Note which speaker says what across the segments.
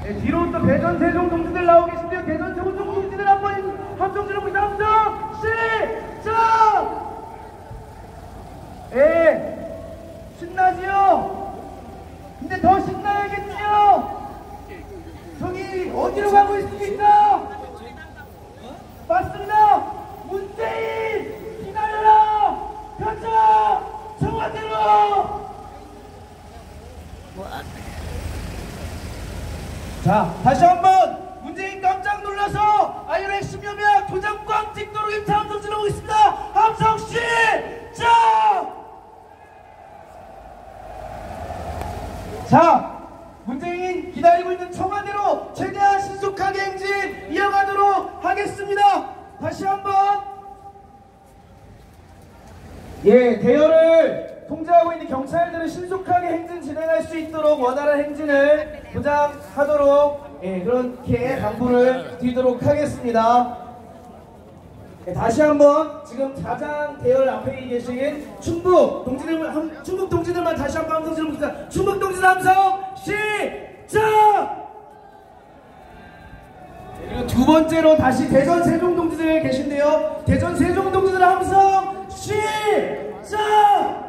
Speaker 1: 네, 뒤로 또 대전 세종 동지들 나오고 계신데요. 대전 세종 동지들 한번 함성 지르고 함성 시작! 예, 신나지요? 근데 더 신나야겠지요? 저기 어디로 가고 있습니까? 맞습니다. 문재인 기다려라. 가자. 청와대로. 자, 다시 한번 문재인 깜짝 놀라서 아이언 핵심 협약 도장 꽝 찍도록 임차 함성 지르고 있습니다. 함성 시작! 자, 문재인 기다리고 있는 청와대로 최대한 신속하게 행진 이어가도록 하겠습니다. 다시 한번. 예, 대열을 통제하고 있는 경찰들은 신속하게 행진 진행할 수 있도록 원활한 행진을 보장하도록 그렇게 당부를 드리도록 하겠습니다. 다시 한번 지금 자장 대열 앞에 계신 충북 동지들만 다시 한번 함성 지르겠습니다. 충북 동지들 함성 시작! 그리고 두 번째로 다시 대전 세종 동지들 계신데요. 대전 세종 동지들 함성 시작!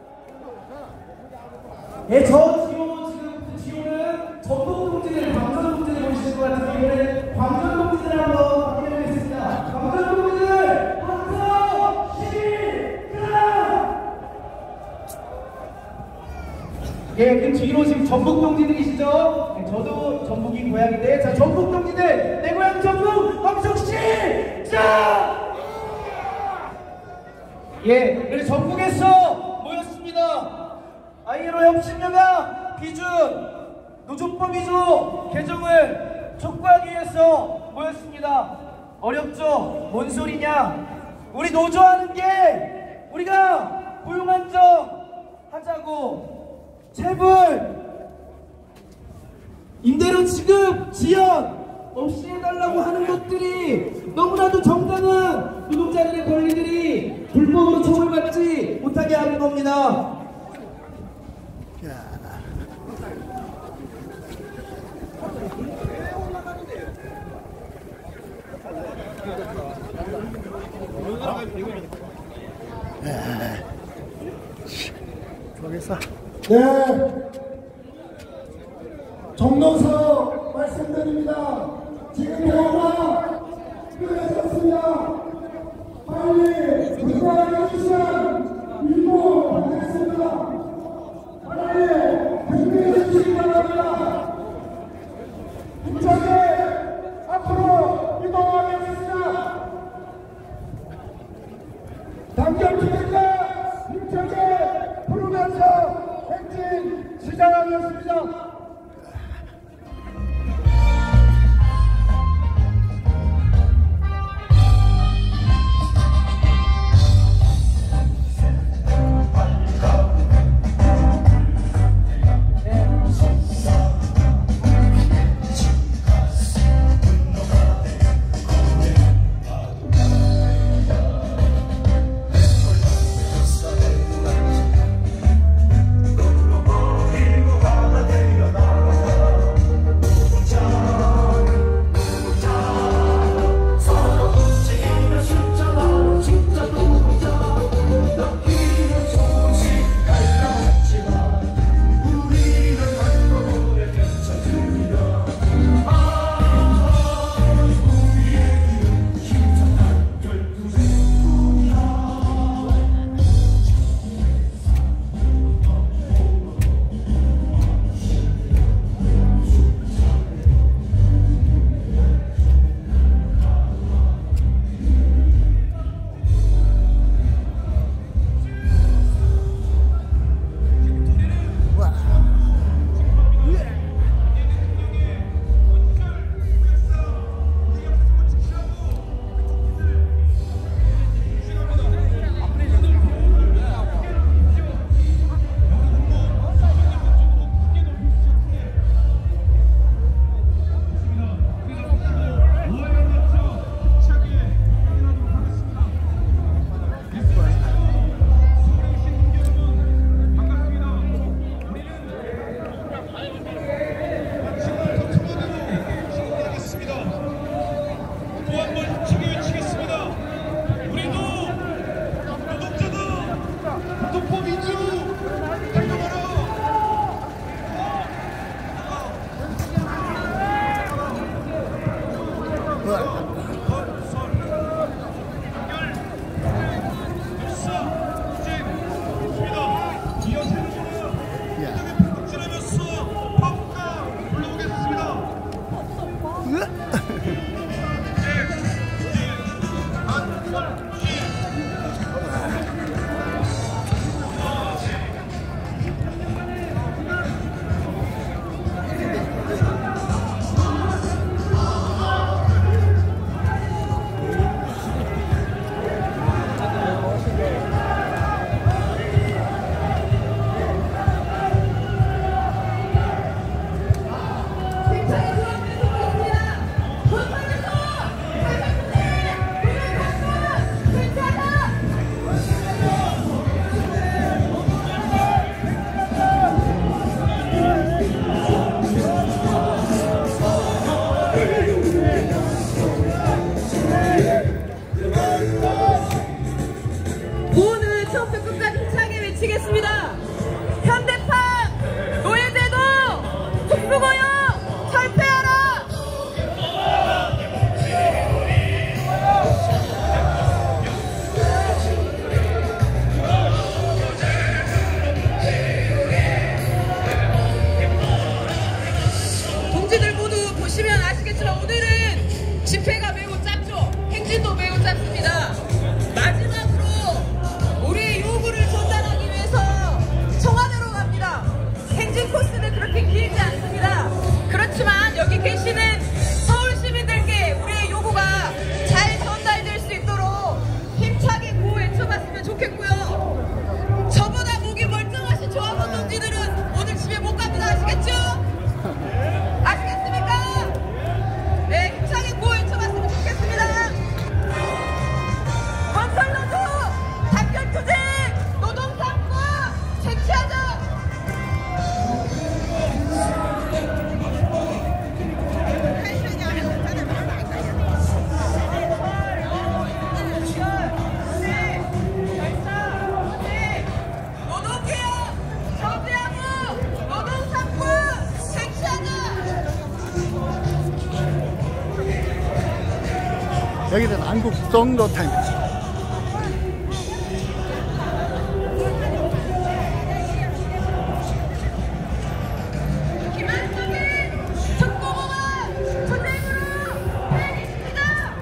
Speaker 1: 예, 저 지호는 전북 동지들, 광전 동지들 보이시는 것 같아서 이번에 광전 동지들 한번 확인하겠습니다. 광전 동지들 함성 시작! 예, 그 뒤로 지금 전북 동지들이시죠? 네, 저도 전북이 고향인데, 자, 전북 동지들, 내 고향 전북 함성 시작! 예, 그래서 전국에서 모였습니다. ILO 혁신협약 기준 노조법 위조 개정을 촉구하기 위해서 모였습니다. 어렵죠? 뭔 소리냐? 우리 노조하는 게 우리가 고용 안정 하자고, 체불, 임대료 지급, 지연 없이 해달라고 하는 것들이 너무나도 정당한 노동자들의 권리들이 불법으로 처벌받지 못하게 하는 겁니다.
Speaker 2: 네, 정로서 말씀드립니다. 지금 대화가 끝났습니다. 빨리 분발해 주시면 일본하겠습니다. 빨리 준비해 주시기 바랍니다. 힘차게 앞으로 이동하겠습니다. 단결투쟁과 힘차게 부르면서 행진 시작하겠습니다.
Speaker 3: 오늘 처음부터 끝까지 힘차게 외치겠습니다. 현대판 노예제도 특수고용 철폐하라. 동지들 모두 보시면 아시겠지만 오늘은 집회가 매우 짧죠. 행진도 매우 짧습니다. 마지막으로 우리의 요구를 전달하기 위해서 청와대로 갑니다. 행진 코스는 그렇게 길지 않습니다. 그렇지만 여기 계시는 서울 시민들께 우리의 요구가 잘 전달될 수 있도록 힘차게 구호 외쳐봤으면 좋겠고요. 저보다 목이 멀쩡하신 조합원 동지들은 오늘 집에 못 갑니다. 아시겠죠? 아시겠습니까? 네, 힘차게 구호 외쳐봤으면 좋겠습니다. 건설노조 단결투쟁 노동상권 쟁취하자. 노동개혁 정비하고 노동상권 쟁취하자.
Speaker 2: 여기는 한국 송도 타임입니다.
Speaker 3: 김한국의 특공호가 투쟁으로 해내십니다.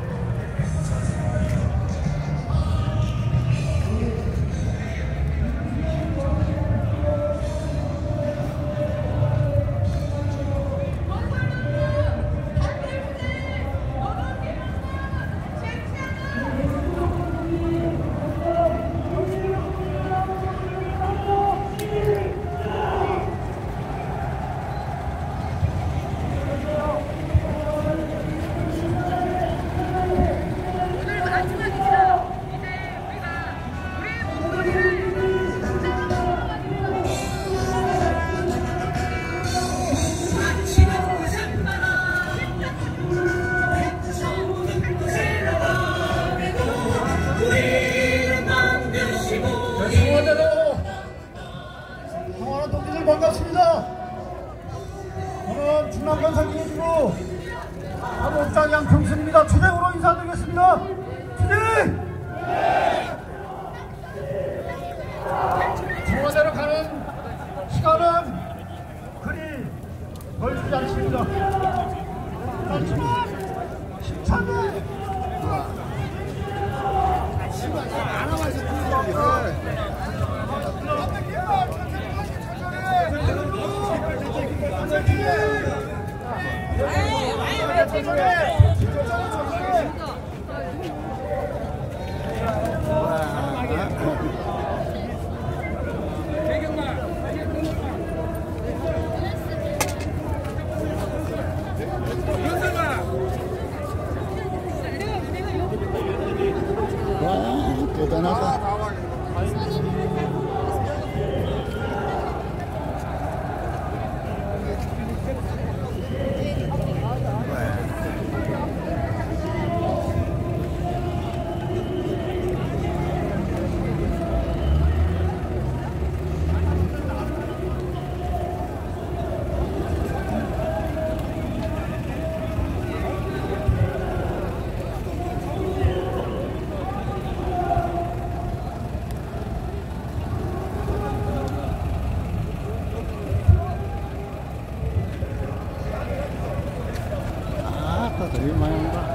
Speaker 3: 오늘 마지막입니다. 이제 우리가 우리의 목소리를
Speaker 2: 청와대로 청와대 동지들 반갑습니다. 저는 충남권 상진이고 한국당 양평순입니다. 투쟁으로 인사드리겠습니다. 투쟁! 청와대로 가는 시간은 그리 멀지 않습니다. 하지만 힘차게 와, 대단하다. 민망한가?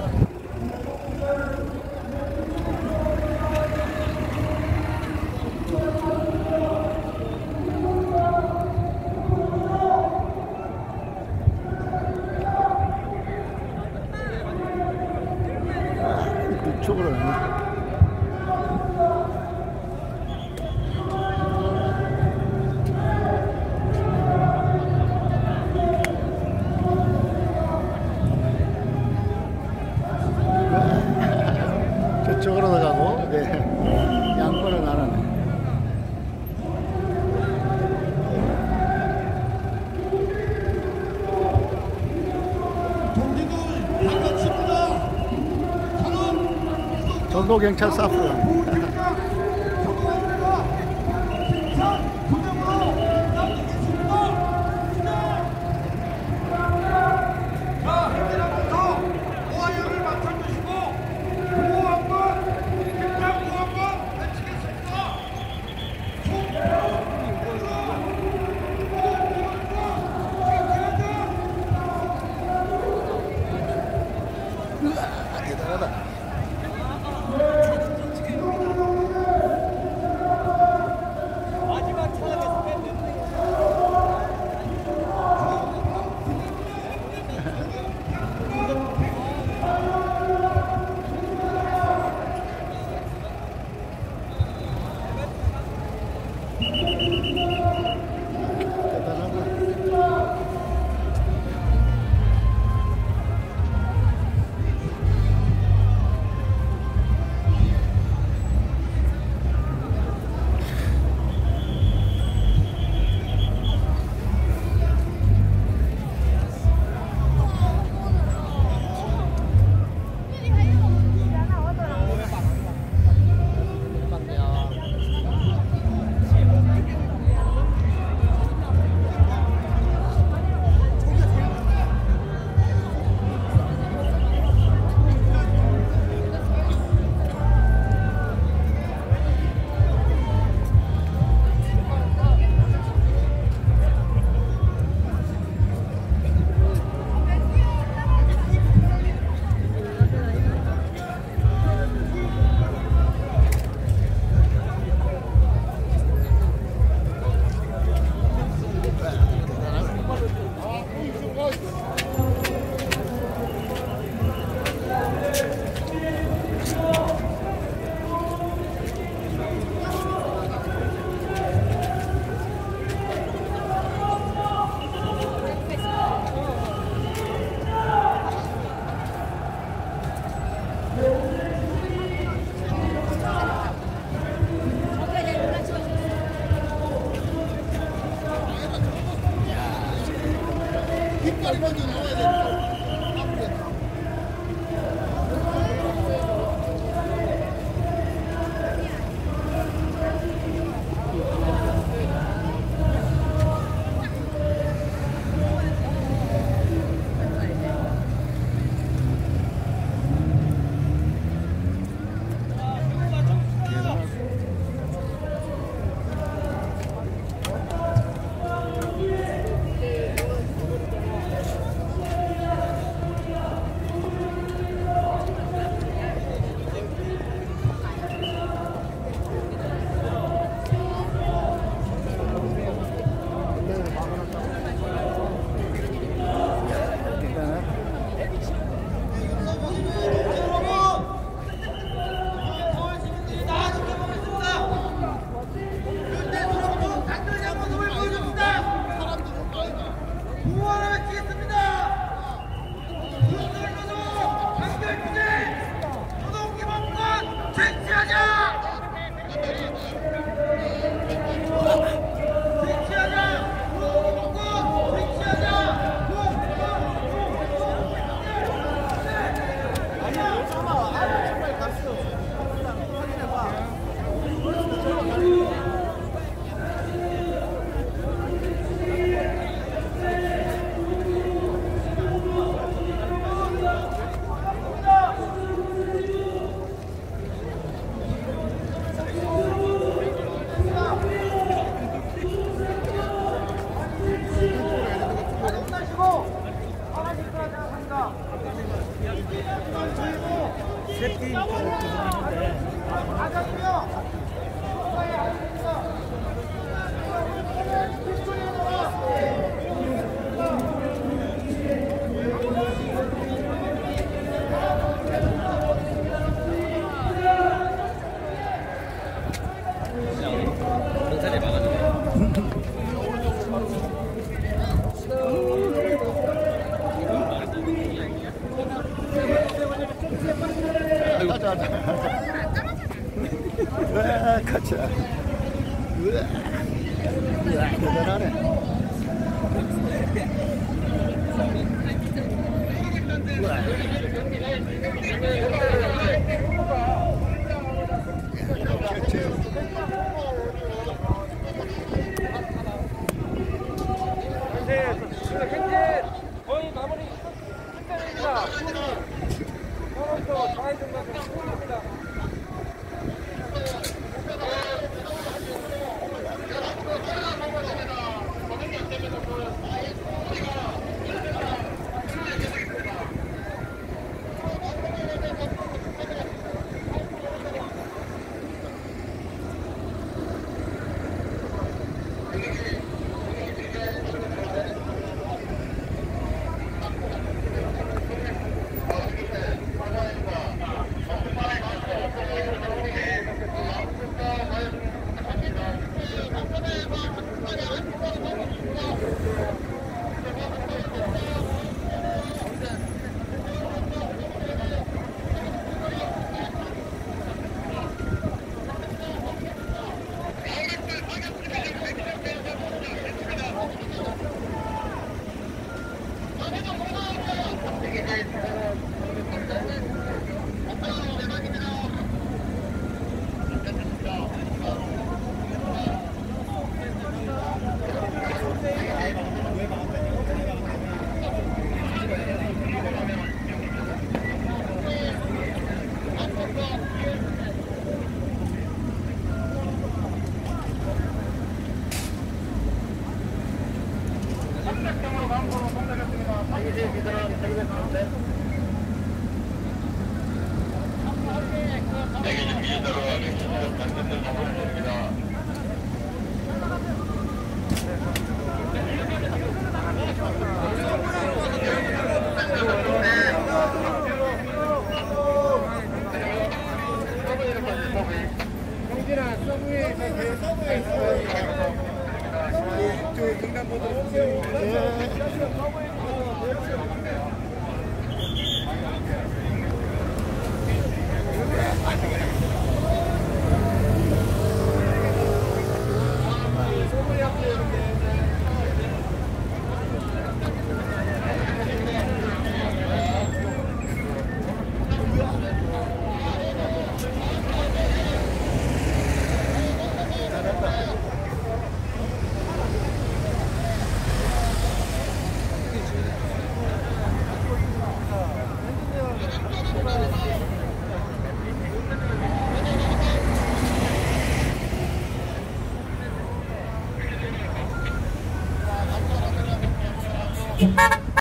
Speaker 2: 이쪽으로 가네. 저쪽으로 가고, 네. 양권을 나눠네. 전도경찰서 앞으로. 대단하다. 와, 가자. 우와, 대단하네.
Speaker 4: 거의 마무리 끝입니다. 오늘도 좌회전 가서 수고입니다.
Speaker 3: Thank you.